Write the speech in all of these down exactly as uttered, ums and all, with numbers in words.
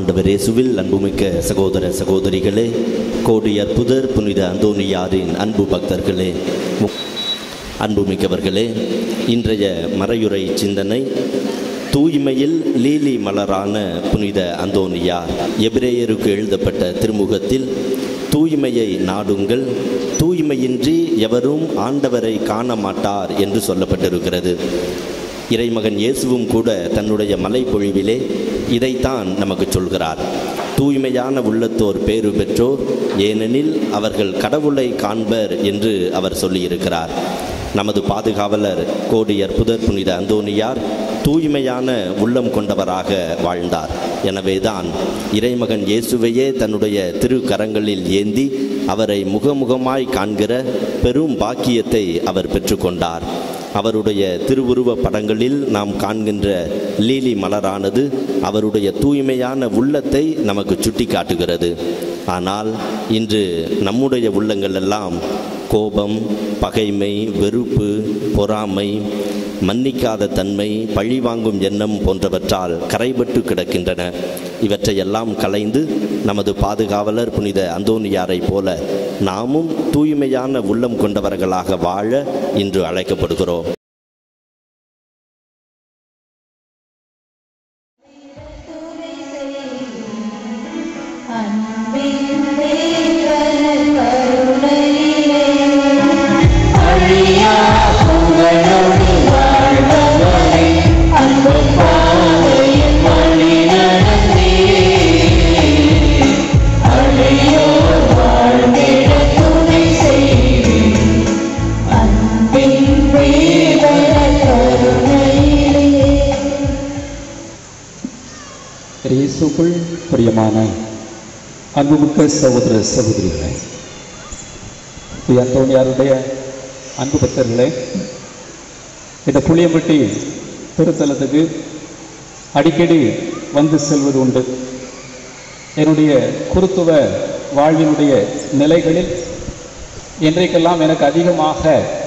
ஆண்டவர் இயேசுவில் அன்புமிக்க சகோதர சகோதரிகளே, கோடி அற்புதர் புனித அந்தோனியாரின் அன்பு பக்தர்களே, அன்புமிக்கவர்களே, இன்றைய மறையுரை சிந்தனை தூய்மையில் லீலி மலரான புனித அந்தோனியார். எபிரேயருக்கு எழுதப்பட்ட திருமுகத்தில் தூய்மையை நாடுங்கள், தூய்மையின்றி எவரும் ஆண்டவரை காண மாட்டார் என்று சொல்லப்பட்டிருக்கிறது. இறைமகன் இயேசுவும் கூட தன்னுடைய மலைப்பொழிவிலே இதைத்தான் நமக்கு சொல்கிறார். தூய்மையான உள்ளத்தோர் பேறு பெற்றோர், ஏனெனில் அவர்கள் கடவுளை காண்பர் என்று அவர் சொல்லியிருக்கிறார். நமது பாதுகாவலர் கோடி அற்புதர் புனித அந்தோனியார் தூய்மையான உள்ளம் கொண்டவராக வாழ்ந்தார். எனவேதான் இறைமகன் இயேசுவையே தன்னுடைய திரு கரங்களில் ஏந்தி அவரை முகமுகமாய் காண்கிற பெரும் பாக்கியத்தை அவர் பெற்றுக்கொண்டார். அவருடைய திருவுருவ படங்களில் நாம் காண்கின்ற லீலி மலரானது அவருடைய தூய்மையான உள்ளத்தை நமக்கு சுட்டி காட்டுகிறது. ஆனால் இன்று நம்முடைய உள்ளங்கள் எல்லாம் கோபம், பகைமை, வெறுப்பு, பொறாமை, மன்னிக்காத தன்மை, பழிவாங்கும் எண்ணம் போன்றவற்றால் கரைபட்டு கிடக்கின்றன. இவற்றையெல்லாம் களைந்து நமது பாதுகாவலர் புனித அந்தோனியாரை போல நாமும் தூய்மையான உள்ளம் கொண்டவர்களாக வாழ இன்று அழைக்கப்படுகிறோம். இயேசுக்குள் பிரியமான அன்புமிக்க சகோதர சகோதரிகளே, அந்தோனியாருடைய அன்பு பக்தர்களே, இந்த புளியம்பட்டி திருத்தலத்துக்கு அடிக்கடி வந்து செல்வது உண்டு. என்னுடைய குருத்துவ வாழ்வினுடைய நிலைகளில் இன்றைக்கெல்லாம் எனக்கு அதிகமாக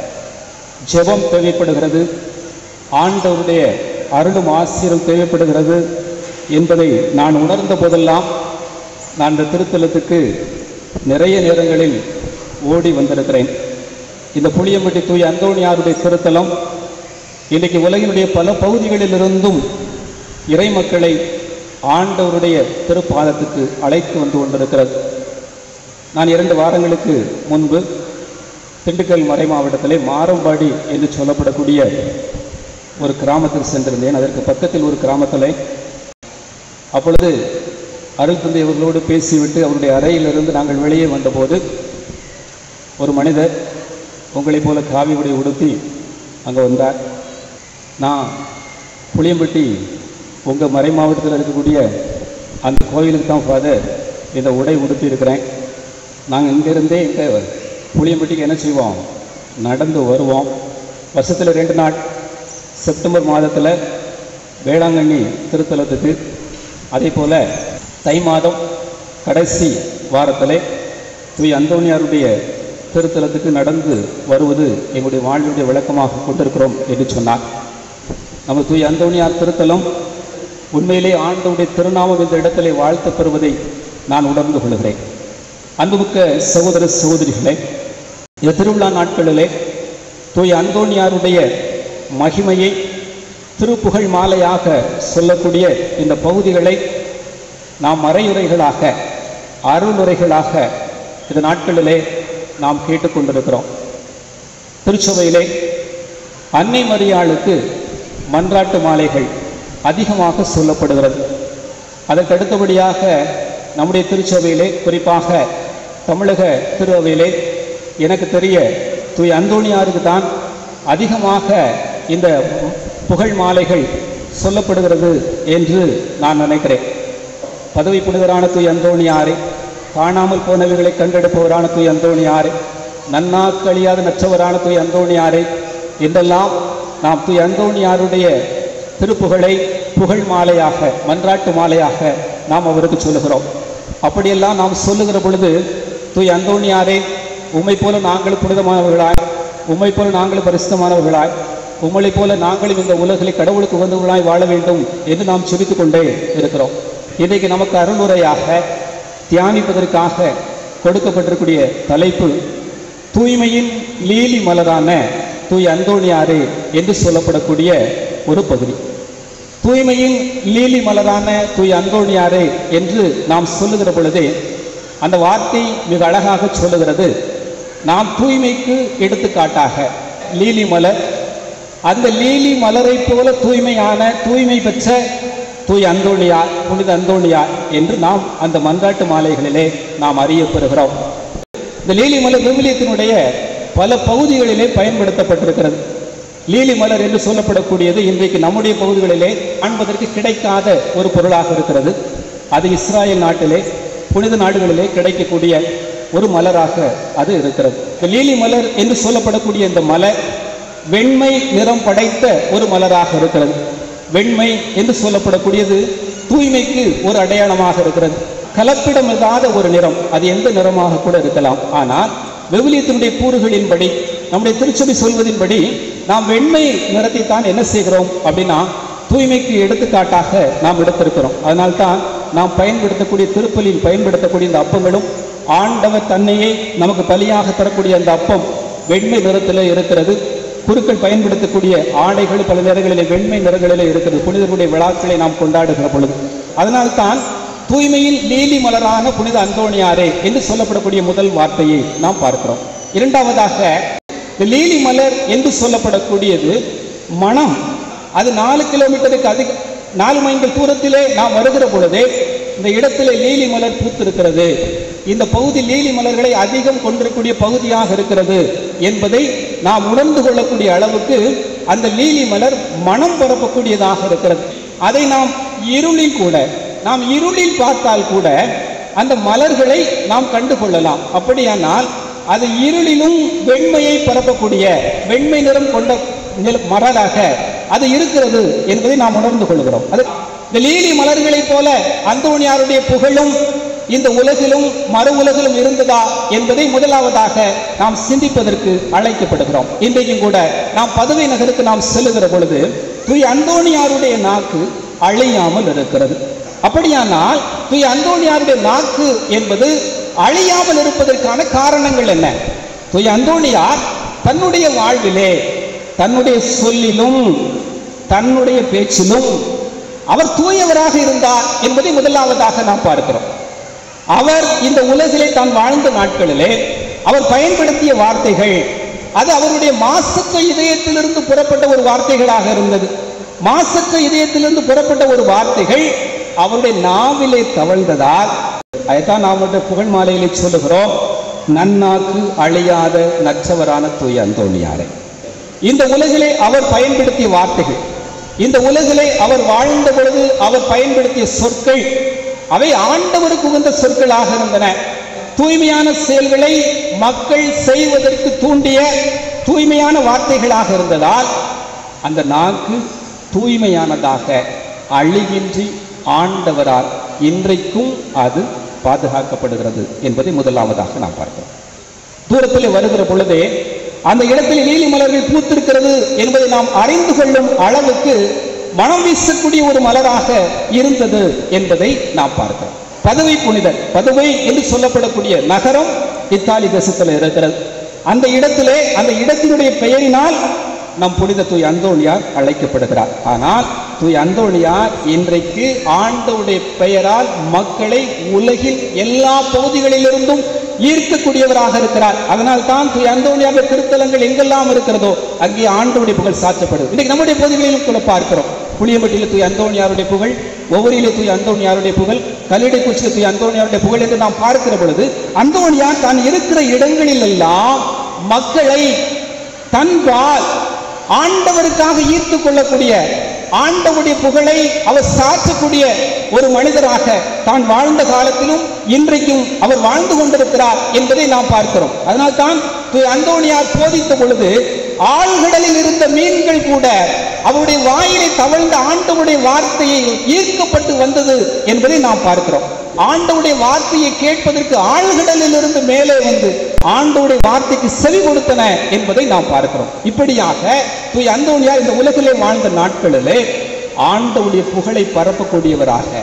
ஜெபம் தேவைப்படுகிறது, ஆண்டவருடைய அருளும் ஆசீரும் தேவைப்படுகிறது என்பதை நான் உணர்ந்த போதெல்லாம் நான் இந்த திருத்தலத்துக்கு நிறைய நேரங்களில் ஓடி வந்திருக்கிறேன். இந்த புளியம்பட்டி தூய அந்தோனியாருடைய திருத்தலம் இன்றைக்கு உலகினுடைய பல பகுதிகளிலிருந்தும் இறை மக்களை ஆண்டவருடைய திருப்பாதத்துக்கு அழைத்து வந்து கொண்டிருக்கிறது. நான் இரண்டு வாரங்களுக்கு முன்பு திண்டுக்கல் மறை மாவட்டத்திலே மாரம்பாடி என்று சொல்லப்படக்கூடிய ஒரு கிராமத்தில் சென்றிருந்தேன். அதற்கு பக்கத்தில் ஒரு கிராமத்தில் அப்பொழுது அருள் தந்தை அவர்களோடு பேசிவிட்டு அவருடைய அறையிலிருந்து நாங்கள் வெளியே வந்தபோது ஒரு மனிதர் உங்களைப் போல காவி உடை உடுத்தி அங்கே வந்தார். நான் புளியம்பட்டி உங்கள் மறை மாவட்டத்தில் இருக்கக்கூடிய அந்த கோயிலுக்கு தான் ஃபாதர் இந்த உடை உடுத்தி இருக்கிறேன். நாங்கள் இங்கேருந்தே இங்கே புளியம்பட்டிக்கு என்ன செய்வோம், நடந்து வருவோம். வருஷத்தில் ரெண்டு நாள் செப்டம்பர் மாதத்தில் வேளாங்கண்ணி திருத்தலத்துக்கு, அதே போல் தை மாதம் கடைசி வாரத்தில் தூய அந்தோனியாருடைய திருத்தலத்துக்கு நடந்து வருவது எங்களுடைய வாழ்வுடைய விளக்கமாக கொண்டிருக்கிறோம் என்று சொன்னார். நம்ம தூய அந்தோனியார் திருத்தலம் உண்மையிலே ஆண்டவருடைய திருநாமம் இந்த இடத்திலே வாழ்த்து பெறுவதை நான் உணர்ந்து கொள்கிறேன். அன்புமிக்க சகோதர சகோதரிகளே, இந்த திருவிழா நாட்களிலே தூய அந்தோனியாருடைய மகிமையை திருப்புகழ் மாலையாக சொல்லக்கூடிய இந்த பகுதிகளை நாம் மறையுரைகளாக, அருளுரைகளாக இந்த நாட்களிலே நாம் கேட்டுக்கொண்டிருக்கிறோம். திருச்சபையிலே அன்னை மரியாளுக்கு மன்றாட்டு மாலைகள் அதிகமாக சொல்லப்படுகிறது. அதற்கு அடுத்தபடியாக நம்முடைய திருச்சபையிலே, குறிப்பாக தமிழக திரு அவையிலே எனக்கு தெரிய தூய அந்தோனியாருக்கு தான் அதிகமாக இந்த புகழ் மாலைகள் சொல்லப்படுகிறது என்று நான் நினைக்கிறேன். பதவி புனிதரான தூய அந்தோனியாரே, காணாமல் போனவர்களை கண்டெடுப்பவரான தூய அந்தோனியாரே, நன்னாக்கழியாத நற்றவரான தூய அந்தோனியாரே என்றெல்லாம் நாம் தூய அந்தோனியாருடைய திருப்புகழை புகழ் மாலையாக, மன்றாட்டு மாலையாக நாம் அவருக்கு சொல்லுகிறோம். அப்படியெல்லாம் நாம் சொல்லுகிற பொழுது தூய அந்தோனியாரே, உம்மை போல நாங்கள் புனிதமானவர்களாய், உம்மை போல நாங்கள் பரிசுத்தமானவர்களாய், உம்மை போல நாங்களும் இந்த உலகிலே கடவுளுக்கு உகந்தவர்களாய் வாழ வேண்டும் என்று நாம் செபித்துக் கொண்டே இருக்கிறோம். இன்றைக்கு நமக்கு அருளுரையாக தியானிப்பதற்காக கொடுக்கப்பட்டிருக்கூடிய தலைப்பு தூய்மையின் லீலி மலரான தூய் அந்தோணியாரே என்று சொல்லப்படக்கூடிய ஒரு பகுதி. தூய்மையின் லீலி மலரான தூய் அந்தோணியாரே என்று நாம் சொல்லுகிற பொழுதே அந்த வார்த்தை மிக அழகாக சொல்லுகிறது. நாம் தூய்மைக்கு எடுத்துக்காட்டாக லீலி மலர், அந்த லீலி மலரை போல தூய்மையான தூய்மை பெற்ற தூய் அந்தோணியார், புனித அந்தோணியார் என்று நாம் அந்த மன்றாட்டு மாலைகளிலே நாம் அறியப்பெறுகிறோம். இந்த லீலி மலர் விவிலியத்தினுடைய பல பகுதிகளிலே பயன்படுத்தப்பட்டிருக்கிறது. லீலி மலர் என்று சொல்லப்படக்கூடியது இன்றைக்கு நம்முடைய பகுதிகளிலே காண்பதற்கு கிடைக்காத ஒரு பொருளாக இருக்கிறது. அது இஸ்ராயல் நாட்டிலே புனித நாடுகளிலே கிடைக்கக்கூடிய ஒரு மலராக அது இருக்கிறது. இந்த லீலி மலர் என்று சொல்லப்படக்கூடிய இந்த மலர் வெண்மை நிறம் படைத்த ஒரு மலராக இருக்கிறது. வெண்மை என்று சொல்லப்படக்கூடியது தூய்மைக்கு ஒரு அடையாளமாக இருக்கிறது. கலப்பிடமில்லாத ஒரு நிறம், அது எந்த நிறமாக கூட இருக்கலாம். ஆனால் விவிலியத்தினுடைய கூறுகளின்படி, நம்முடைய திருச்சபை சொல்வதின்படி நாம் வெண்மை நிறத்தை தான் என்ன செய்கிறோம் அப்படின்னா தூய்மைக்கு எடுத்துக்காட்டாக நாம் எடுத்திருக்கிறோம். அதனால்தான் நாம் பயன்படுத்தக்கூடிய திருப்பலியில் பயன்படுத்தக்கூடிய இந்த அப்பங்களும் ஆண்டவர் தன்னையே நமக்கு பலியாக தரக்கூடிய அந்த அப்பம் வெண்மை நிறத்தில் இருக்கிறது. குருக்கள் பயன்படுத்தக்கூடிய ஆடைகள் பல நேரங்களிலே வெண்மை நிறங்களிலே இருக்கிறது, புனிதர்களுடைய விழாக்களை நாம் கொண்டாடுகிற பொழுது. அதனால்தான் தூய்மையில் லீலி மலரான புனித அந்தோணியாரே என்று சொல்லப்படக்கூடிய முதல் வார்த்தையை நாம் பார்க்கிறோம். இரண்டாவதாக லீலி மலர் என்று சொல்லப்படக்கூடியது மனம். அது நாலு கிலோமீட்டருக்கு அதிக நாலு மைல்கள் தூரத்திலே நாம் வருகிற பொழுதே இந்த இடத்திலே லீலி மலர் பூத்திருக்கிறது, இந்த பகுதி லீலி மலர்களை அதிகம் கொண்டிருக்கக்கூடிய பகுதியாக இருக்கிறது என்பதை நாம் உணர்ந்து கொள்ளக்கூடிய அளவுக்கு அந்த லீலி மலர் மனம் பரப்பக்கூடியதாக இருக்கிறது. அதை நாம் இருளில் கூட நாம் இருளில் பார்த்தால் கூட அந்த மலர்களை நாம் கண்டு கொள்ளலாம். அப்படியானால் அது இருளிலும் வெண்மையை பரப்பக்கூடிய வெண்மை நிறம் கொண்ட மலராக அது இருக்கிறது என்பதை நாம் உணர்ந்து கொள்கிறோம். அது இந்த லீலி மலர்களை போல அந்தோணியாருடைய புகழும் இந்த உலகிலும் மறு உலகிலும் இருந்ததா என்பதை முதலாவதாக நாம் சிந்திப்பதற்கு அழைக்கப்படுகிறோம். இன்றைக்கும் கூட நாம் பதுவை நகருக்கு நாம் செல்லுகிற பொழுது தூய் அந்தோணியாருடைய நாக்கு அழியாமல் இருக்கிறது. அப்படியானால் தூய் அந்தோணியாருடைய நாக்கு என்பது அழியாமல் இருப்பதற்கான காரணங்கள் என்ன? தூய் அந்தோணியார் தன்னுடைய வாழ்விலே தன்னுடைய சொல்லிலும் தன்னுடைய பேச்சிலும் அவர் தூயவராக இருந்தார் என்பதை முதலாவதாக நாம் பார்க்கிறோம். அவர் இந்த உலகிலே தான் வாழ்ந்த நாட்களிலே அவர் பயன்படுத்திய வார்த்தைகள் அது அவருடைய மாசற்ற இதயத்திலிருந்து புறப்பட்ட ஒரு வார்த்தைகளாக இருந்தது. மாசற்ற இதயத்திலிருந்து புறப்பட்ட ஒரு வார்த்தைகள் அவருடைய நாவிலே தவழ்ந்ததால் அதைத்தான் நாம் புகழ் மாலையிலே சொல்லுகிறோம், நன்னாக்கு அழியாத நற்றவரான தூய அந்தோணியாரே. இந்த உலகிலே அவர் பயன்படுத்திய வார்த்தைகள், இந்த உலகிலே அவர் வாழ்ந்த பொழுது அவர் பயன்படுத்திய சொற்கள் அவை ஆண்டவருக்கு உகந்த சொற்களாக இருந்தன. தூய்மையான செயல்களை மக்கள் செய்வதற்கு தூண்டிய தூய்மையான வார்த்தைகளாக இருந்ததால் அந்த நாக்கு தூய்மையானதாக அழிவின்றி ஆண்டவரால் இன்றைக்கும் அது பாதுகாக்கப்படுகிறது என்பதை முதலாவதாக நாம் பார்க்கிறோம். தூரத்தில் வருகிற பொழுதே அந்த இடத்தில் லீலி மலர்கள் பூத்திருக்கிறது என்பதை நாம் அறிந்து கொள்ளும் அளவுக்கு மனம் வீசக்கூடிய ஒரு மலராக இருந்தது என்பதை நாம் பார்க்கிறோம். பதுவை புனிதர், பதுவை என்று சொல்லப்படக்கூடிய நகரம் இத்தாலி தேசத்தில் இருக்கிறது. அந்த இடத்திலே அந்த இடத்தினுடைய பெயரினால் நம் புனித தூய் அந்தோணியார் அழைக்கப்படுகிறார். ஆனால் தூய் அந்தோணியார் இன்றைக்கு ஆண்டவருடைய பெயரால் மக்களை உலகில் எல்லா பகுதிகளிலிருந்தும் ஈர்க்கக்கூடியவராக இருக்கிறார். அதனால் தான் தூய் அந்தோணியாருடைய திருத்தலங்கள் எங்கெல்லாம் இருக்கிறதோ அங்கே ஆண்டவருடைய புகழ் சாற்றப்படுது. இன்றைக்கு நம்முடைய பகுதிகளிலும் கூட பார்க்கிறோம். புளியம்பட்டியில் தூய் அந்தோணியாருடைய புகழ், ஒவ்வொருயிலே தூய் அந்தோணியாருடைய புகழ், கல்லிடைக்குச்சியில் தூய் அந்தோணியாருடைய புகழ் என்று நாம் பார்க்கிற பொழுது அந்தோணியார் தான் இருக்கிற இடங்களில் எல்லாம் மக்களை தன்பால் ஆண்டவருக்காக ஈர்த்து கொள்ளக்கூடிய, ஆண்டவருடைய புகழை அவர் சாற்றக்கூடிய ஒரு மனிதராக தான் வாழ்ந்த காலத்திலும் இன்றைக்கும் அவர் வாழ்ந்து கொண்டிருக்கிறார் என்பதை நாம் பார்க்கிறோம். அதனால் தான் அந்தோணியார் போதித்த பொழுது ஆழ்கடலில் இருந்த மீன்கள் கூட அவருடைய வாயிலை தவழ்ந்த ஆண்டவருடைய வார்த்தையை ஈர்க்கப்பட்டு வந்தது என்பதை நாம் பார்க்கிறோம். ஆண்டவருடைய வார்த்தையை கேட்பதற்கு ஆழ்கடலில் இருந்து மேலே வந்து ஆண்டவருடைய வார்த்தைக்கு செவி கொடுத்தன என்பதை நாம் பார்க்கிறோம். இப்படியாக தூய் அந்தோணியார் இந்த உலகிலே வாழ்ந்த நாட்களிலே ஆண்டவருடைய புகழை பரப்பக்கூடியவராக,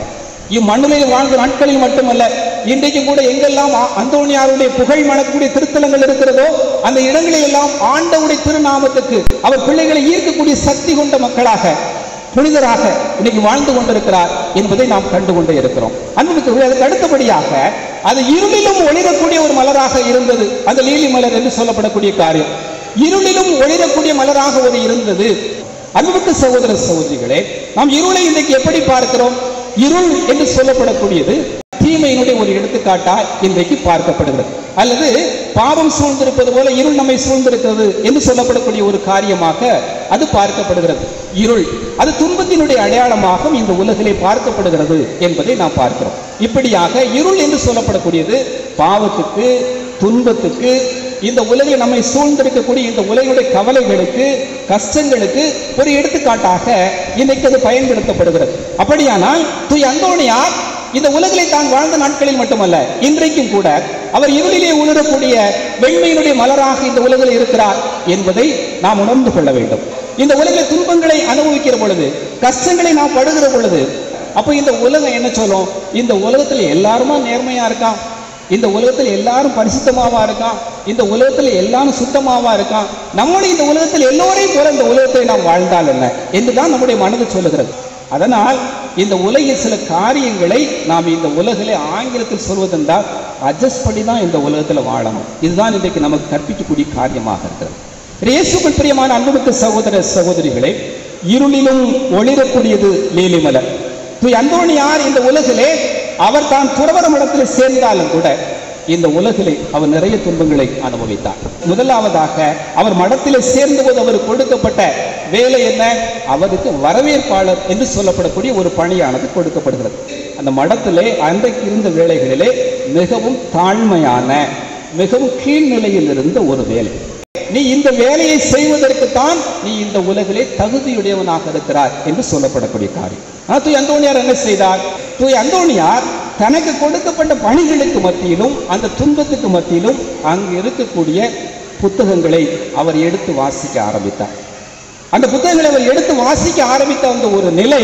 இம்மண்ணிலே வாழ்ந்த நாட்களில் மட்டுமல்ல, இன்றைக்கும் கூட எங்கெல்லாம் அந்தோணியாருடைய புகழ் மணக்கூடிய திருத்தலங்கள் இருக்கிறதோ அந்த இடங்களில் எல்லாம் ஆண்டவருடைய திருநாமத்துக்கு அவர் பிள்ளைகளை ஈர்க்கக்கூடிய சக்தி கொண்ட மக்களாக, புனிதராக இன்னைக்கு வாழ்ந்து கொண்டிருக்கிறார் என்பதை நாம் கண்டு கொண்டே இருக்கிறோம். அன்புக்கு அதுக்கு அடுத்தபடியாக அது இருளிலும் ஒளிரக்கூடிய ஒரு மலராக இருந்தது. அந்த லீலி மலர் என்று சொல்லப்படக்கூடிய காரியம் இருளிலும் ஒளிரக்கூடிய மலராக ஒரு இருந்தது. அன்புக்கு சகோதர சகோதரிகளே, நாம் இருளை இன்றைக்கு எப்படி பார்க்கிறோம்? இருள் என்று சொல்லப்படக்கூடியது தீமையினுடைய ஒரு எடுத்துக்காட்டா இன்றைக்கு பார்க்கப்படுகிறது. அல்லது பாவம் சூழ்ந்திருப்பது போல இருள் நம்மை சூழ்ந்திருக்கிறது என்று சொல்லப்படக்கூடிய ஒரு காரியமாக அது பார்க்கப்படுகிறது. இருள் அது துன்பத்தினுடைய அடையாளமாக இந்த உலகிலே பார்க்கப்படுகிறது என்பதை நாம் பார்க்கிறோம். இப்படியாக இருள் என்று சொல்லப்படக்கூடியது பாவத்துக்கு, துன்பத்துக்கு, இந்த உலகில் நம்மை சூழ்ந்திருக்கக்கூடிய இந்த உலகினுடைய கவலைகளுக்கு, கஷ்டங்களுக்கு ஒரு எடுத்துக்காட்டாக இன்னைக்கு அது பயன்படுத்தப்படுகிறது. அப்படியானால் தூய் அந்தோணியார் இந்த உலகிலே தான் வாழ்ந்த நாட்களில் மட்டுமல்ல, இன்றைக்கும் கூட அவர் இருளிலே உணரக்கூடிய வெண்மையினுடைய மலராக இந்த உலகில் இருக்கிறார் என்பதை நாம் உணர்ந்து கொள்ள வேண்டும். இந்த உலகில் துன்பங்களை அனுபவிக்கிற பொழுது, கஷ்டங்களை நாம் படுகிற பொழுது, அப்போ இந்த உலகம் என்ன சொல்லும்? இந்த உலகத்தில் எல்லாருமா நேர்மையா இருக்கான், இந்த உலகத்தில் எல்லாரும் பரிசுத்தமாவா இருக்கான், இந்த உலகத்தில் எல்லாரும் சுத்தமாவா இருக்கான், நம்முடைய இந்த உலகத்தில் எல்லோரையும் போல இந்த உலகத்தை நாம் வாழ்ந்தால் என்ன என்றுதான் நம்முடைய மனது சொல்லுகிறது. அதனால் இந்த உலகில் சில காரியங்களை நாம் இந்த உலகிலே ஆங்கிலத்தில் சொல்வதென்றால் அட்ஜஸ்ட் பண்ணி தான் இந்த உலகத்தில் வாழணும். இதுதான் இன்றைக்கு நமக்கு கற்பிக்கக்கூடிய காரியமாக இருக்கிறது. இயேசுவுக்குள் பிரியமான அன்புமிக்க சகோதர சகோதரிகளே, இருளிலும் ஒளிரக்கூடியது லீலி மலர். தூய் அந்தோணியார் இந்த உலகிலே அவர் தான் துறவற மடத்தில் சேர்ந்தாலும் கூட இந்த உலகிலே அவர் நிறைய துன்பங்களை அனுபவித்தார். முதலாவதாக அவர் மடத்திலே சேர்ந்தபோது அவர் கொடுக்கப்பட்ட வேலை என்ன? அவருக்கு வரவேற்பாளர் என்று சொல்லப்படக்கூடிய ஒரு பணியானது கொடுக்கப்படுகிறது. அந்த மடத்திலே அன்றைக்கு இருந்த வேலைகளிலே மிகவும் தாழ்மையான, மிகவும் கீழ்நிலையில் இருந்த ஒரு வேலை. நீ இந்த வேலையை செய்வதற்கு தான் நீ இந்த உலகிலே தகுதியுடையவனாக இருக்கிறார் என்று சொல்லப்படக்கூடிய காரியம். ஆனால் தூய் அந்தோணியார் என்ன செய்தார்? தூய் அந்தோணியார் தனக்கு கொடுக்கப்பட்ட பணிகளுக்கு மத்தியிலும் அந்த துன்பத்துக்கு மத்தியிலும் அங்கு இருக்கக்கூடிய புத்தகங்களை அவர் எடுத்து வாசிக்க ஆரம்பித்தார். அந்த புத்தகங்களை அவர் எடுத்து வாசிக்க ஆரம்பித்த அந்த ஒரு நிலை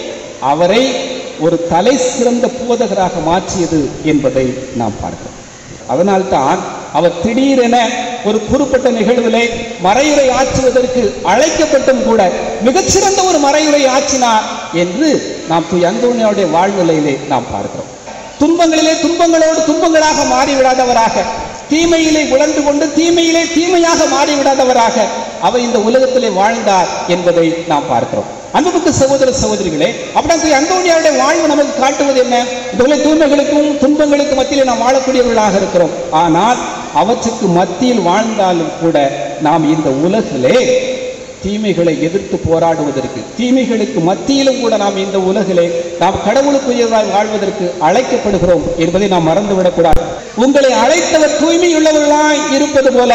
அவரை ஒரு தலை சிறந்த போதகராக மாற்றியது என்பதை நாம் பார்க்கிறோம். அதனால்தான் அவர் திடீரென ஒரு குறிப்பிட்ட நிகழ்விலே மறையுரை ஆற்றுவதற்கு அழைக்கப்பட்டும் கூட மிகச்சிறந்த ஒரு மறையுரை ஆற்றினார் என்று நாம் தூய் அந்தோணியாருடைய வாழ்நிலையிலே நாம் பார்க்கிறோம். துன்பங்களிலே துன்பங்களோடு துன்பங்களாக மாறிவிடாதவராக, தீமையிலே உழந்து கொண்டு தீமையிலே தீமையாக மாறிவிடாதவராக அவர் இந்த உலகத்திலே வாழ்ந்தார் என்பதை நாம் பார்க்கிறோம். அன்புமிக்க சகோதர சகோதரிகளே, அப்படியே அந்தோணியாருடைய வாழ்வு நமக்கு காட்டுவது என்ன? இந்த உலக தூய்மைகளுக்கும் துன்பங்களுக்கு மத்தியிலே நாம் வாழக்கூடியவர்களாக இருக்கிறோம். ஆனால் அவற்றுக்கு மத்தியில் வாழ்ந்தாலும் கூட நாம் இந்த உலகிலே தீமைகளை எதிர்த்து போராடுவதற்கு, தீமைகளுக்கு மத்தியிலும் கூட நாம் இந்த உலகிலே நாம் கடவுளுக்குரியவராய் வாழ்வதற்கு அழைக்கப்படுகிறோம் என்பதை நாம் மறந்துவிடக்கூடாது. உங்களை அழைத்தவர் தூய்மையுள்ளவர்களாய் இருப்பது போல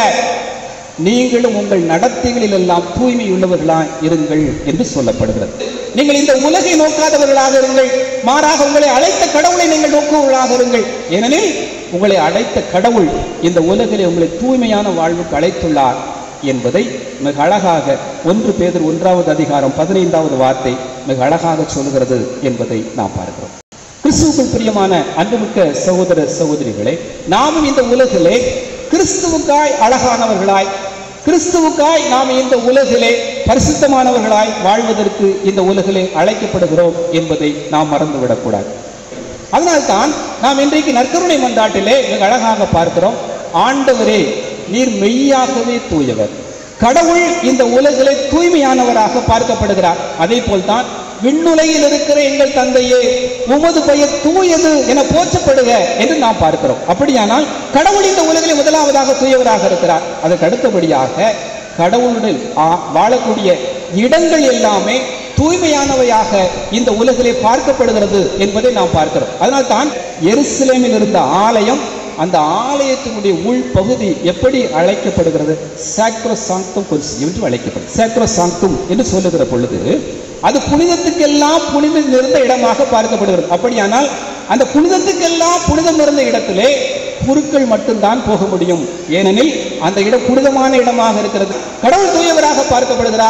நீங்களும் உங்கள் நடத்தைகளில் எல்லாம் தூய்மையுள்ளவர்களாய் இருங்கள் என்று சொல்லப்படுகிறது. நீங்கள் இந்த உலகை நோக்காதவர்களாக இருங்கள், மாறாக உங்களை அழைத்த கடவுளை நீங்கள் நோக்குவர்களாக இருங்கள். ஏனெனில் உங்களை அழைத்த கடவுள் இந்த உலகிலே உங்களை தூய்மையான வாழ்வுக்கு அழைத்துள்ளார் என்பதை மிக அழகாக ஒன்று பேதுரு ஒன்றாவது அதிகாரம் பதினைந்தாவது வார்த்தை மிக அழகாக சொல்கிறது என்பதை நாம் பார்க்கிறோம். கிறிஸ்துவுக்குள் பிரியமான அன்புமிக்க சகோதர சகோதரிகளே, நாமும் இந்த உலகிலே கிறிஸ்துவுக்காய் அழகானவர்களாய், கிறிஸ்துவுக்காய் நாம் இந்த உலகிலே பரிசுத்தமானவர்களாய் வாழ்வதற்கு இந்த உலகிலே அழைக்கப்படுகிறோம் என்பதை நாம் மறந்துவிடக்கூடாது. அதனால்தான் நாம் இன்றைக்கு நற்கருணை மன்றாட்டிலே மிக அழகாக பார்க்கிறோம், ஆண்டவரே நீர் மெய்யாகவே தூயவர். கடவுள் இந்த உலகிலே தூய்மையானவராக பார்க்கப்படுகிறார். அதே போல்தான் விண்ணுலகில் இருக்கிற எங்கள் தந்தையே உமது பெயர் தூயது என போற்றப்படுக என்று நாம் பார்க்கிறோம். அப்படியானால் கடவுள் இந்த உலகிலே முதலாவதாக தூயவராக இருக்கிறார். அதற்கு அடுத்தபடியாக கடவுளுடன் வாழக்கூடிய இடங்கள் எல்லாமே தூய்மையானவையாக இந்த உலகிலே பார்க்கப்படுகிறது என்பதை நாம் பார்க்கிறோம். அதனால்தான் எருசலேமில் இருந்த ஆலயம், அந்த ஆலயத்தினுடைய உள் பகுதி எப்படி அழைக்கப்படுகிறது? சாக்ரோ சாங்க்டும் என்று அழைக்கப்படுது. சாக்ரோ சாங்க்டும் என்று சொல்லுகிற பொழுது அது புனிதத்துக்கெல்லாம் புனிதம் நிறைந்த இடமாக பார்க்கப்படுகிறது. அப்படியானால் அந்த புனிதத்துக்கெல்லாம் புனிதம் நிறைந்த இடத்திலே குருக்கள் மட்டும்தான் போக முடியும். ஏனெனில் அந்த இடம் புனிதமான இடமாக இருக்கிறது. கடவுள் தூயவராக பார்க்கப்படுகிறார்.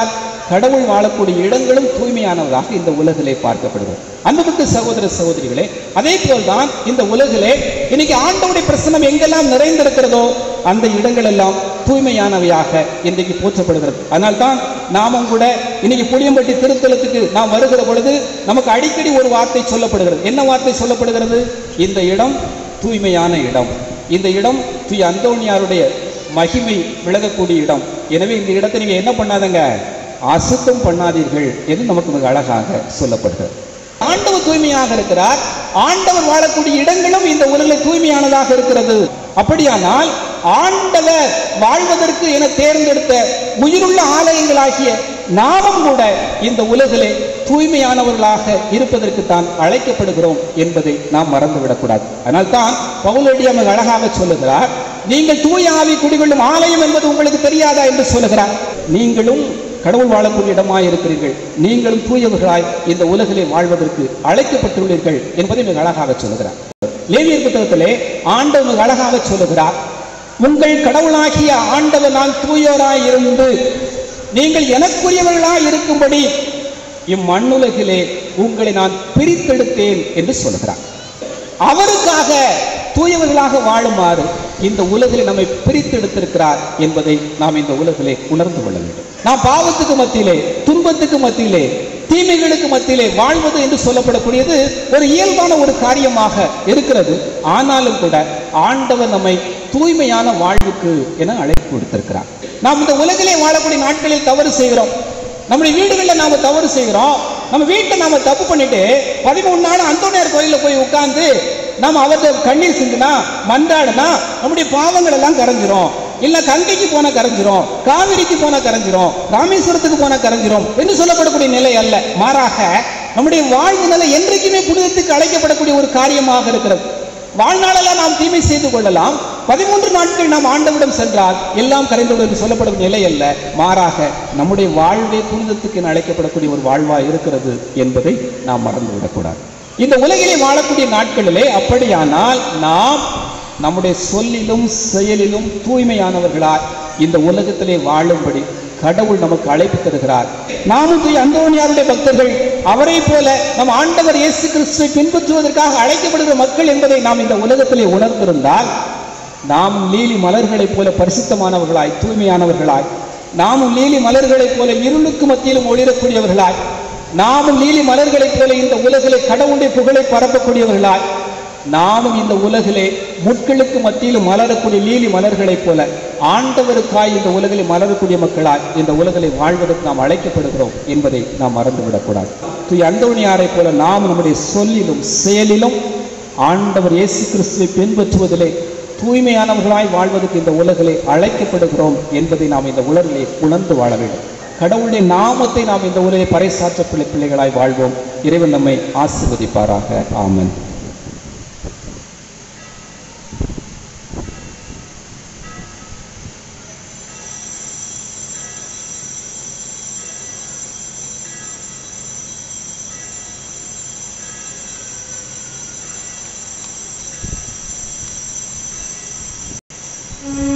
கடவுள் வாழக்கூடிய இடங்களும் தூய்மையானதாக இந்த உலகிலே பார்க்கப்படுகிறது. அன்புமிக்க சகோதர சகோதரிகளே, அதே போல்தான் இந்த உலகிலே இன்னைக்கு ஆண்டவருடைய பிரசன்னம் எங்கெல்லாம் நிறைந்திருக்கிறதோ அந்த இடங்கள் எல்லாம் தூய்மையானவையாக இன்றைக்கு போற்றப்படுகிறது. அதனால்தான் நாமும் கூட இன்னைக்கு புளியம்பட்டி திருத்தலத்துக்கு நாம் வருகிற பொழுது நமக்கு அடிக்கடி ஒரு வார்த்தை சொல்லப்படுகிறது. என்ன வார்த்தை சொல்லப்படுகிறது? இந்த இடம் தூய்மையான இடம், இந்த இடம் தூய அந்தோணியாருடைய மகிமை விலகக்கூடிய இடம். எனவே இந்த இடத்தை நீங்க என்ன பண்ணாதங்க, அசுத்தம் பண்ணாதீர்கள் என்று நமக்கு மிக அழகாக சொல்லப்படுகிறது. ஆண்டவர் தூய்மையாக இருக்கிறார். ஆண்டவர் வாழக்கூடிய இடங்களும் இந்த உலகில் தூய்மையானதாக இருக்கிறது. அப்படியானால் ஆண்டவர் வாழ்வதற்கு என தேர்ந்தெடுத்த உயிருள்ள ஆலயங்களாகிய நாமும் கூட இந்த உலகிலே தூய்மையானவர்களாக இருப்பதற்கு தான் அழைக்கப்படுகிறோம் என்பதை நாம் மறந்துவிடக்கூடாது. அதனால் தான் பவுலடியார் மிக அழகாக சொல்லுகிறார், நீங்கள் தூய ஆவி குடிகொள்ளும் ஆலயம் என்பது உங்களுக்கு தெரியாதா என்று சொல்லுகிறார். நீங்களும் கடவுள் வாழக்கூடிய இடமாய் இருக்கிறீர்கள், நீங்களும் தூயவர்களாய் இந்த உலகிலே வாழ்வதற்கு அழைக்கப்பட்டுள்ளீர்கள் என்பதை மிக அழகாக சொல்லுகிறார். லேவியர் புத்தகத்திலே ஆண்டவர் மிக அழகாக சொல்லுகிறார், உங்கள் கடவுளாகிய ஆண்டவர் நான் தூயோராய் இருந்து நீங்கள் எனக்குரியவர்களாய் இருக்கும்படி இம்மண்ணுலகிலே உங்களை நான் பிரித்தெடுத்தேன் என்று சொல்லுகிறார். அவருக்காக தூயவர்களாக வாழுமாறு இந்த உலகிலே நம்மை பிரித்தெடுத்திருக்கிறார் என்பதை நாம் இந்த உலகிலே உணர்ந்து கொள்ள வேண்டும். நாம் பாவத்துக்கு மத்தியிலே, துன்பத்துக்கு மத்தியிலே, தீமைகளுக்கு மத்தியிலே வாழ்வது என்று சொல்லப்படக்கூடியது ஒரு இயல்பான ஒரு காரியமாக இருக்கிறது. ஆனாலும் கூட ஆண்டவர் நம்மை தூய்மையான வாழ்வுக்கு என அழைப்பு கொடுத்திருக்கிறார். நாம் இந்த உலகிலே வாழக்கூடிய நாட்களில் தவறு செய்கிறோம், நம்முடைய வீடுகளில் நாம தவறு செய்கிறோம். நம்ம வீட்டை நாம தப்பு பண்ணிட்டு பதிமூணு நாள் அந்தோணியார் கோயிலில் போய் உட்கார்ந்து நாம் அவர்கிட்ட கண்ணீர் சிந்தினா மன்றாடுனா நம்முடைய பாவங்கள் எல்லாம் கரைஞ்சிரும். இல்ல கங்கைக்கு போன கரைஞ்சிரும், காவிரிக்கு போன கரைஞ்சிரும், ராமேஸ்வரத்துக்கு போன கரைஞ்சிரும் என்று சொல்லப்படக்கூடிய நிலை அல்ல. மாறாக நம்முடைய வாழ்வு நிலை என்றைக்குமே புனிதத்துக்கு அழைக்கப்படக்கூடிய ஒரு காரியமாக இருக்கிறது. வாழ்நாளெல்லாம் நாம் தீமை செய்து கொள்ளலாம், பதிமூன்று நாட்கள் நாம் ஆண்டவரிடம் சென்றால் எல்லாம் கரைந்துள்ளது என்று சொல்லப்படும் நிலை அல்ல. மாறாக நம்முடைய வாழ்வே புனிதத்துக்கு அழைக்கப்படக்கூடிய ஒரு வாழ்வா இருக்கிறது என்பதை நாம் மறந்துவிடக்கூடாது. இந்த உலகிலே வாழக்கூடிய நாட்களிலே அப்படியானால் நாம் நம்முடைய சொல்லிலும் செயலிலும் தூய்மையானவர்களாய் இந்த உலகத்திலே வாழும்படி கடவுள் நமக்கு அழைப்பு தருகிறார். நாமும் தூய அந்தோணியாருடைய பக்தர்கள், அவரை போல நம் ஆண்டவர் இயேசு கிறிஸ்துவை பின்பற்றுவதற்காக அழைக்கப்படுகிற மக்கள் என்பதை நாம் இந்த உலகத்திலே உணர்ந்திருந்தால் நாமும் லீலி மலர்களைப் போல பரிசுத்தமானவர்களாய் தூய்மையானவர்களாய், நாமும் லீலி மலர்களைப் போல இருளுக்கு மத்தியிலும் ஒளிரக்கூடியவர்களாய், நாமும் லீலி மலர்களைப் போல இந்த உலகிலே கடவுளுடைய புகழை பரப்பக்கூடியவர்களாய், நாமும் இந்த உலகிலே முட்களுக்கு மத்தியிலும் மலரக்கூடிய லீலி மலர்களைப் போல ஆண்டவருக்காய் இந்த உலகிலே மலரக்கூடிய மக்களாய் இந்த உலகிலே வாழ்வதற்கு நாம் அழைக்கப்படுகிறோம் என்பதை நாம் மறந்துவிடக்கூடாது. தூய அந்தோணியாரை போல நாம் நம்முடைய சொல்லிலும் செயலிலும் ஆண்டவர் இயேசு கிறிஸ்துவை பின்பற்றுவதிலே தூய்மையானவர்களாய் வாழ்வதற்கு இந்த உலகிலே அழைக்கப்படுகிறோம் என்பதை நாம் இந்த உலகிலே உணர்ந்து வாழ வேண்டும். கடவுளுடைய நாமத்தை நாம் இந்த உலகை பறைசாற்ற பிள்ளை பிள்ளைகளாய் வாழ்வோம். இறைவன் நம்மை ஆசீர்வதிப்பாராக. ஆமென்.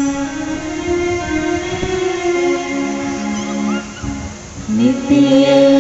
நித்திய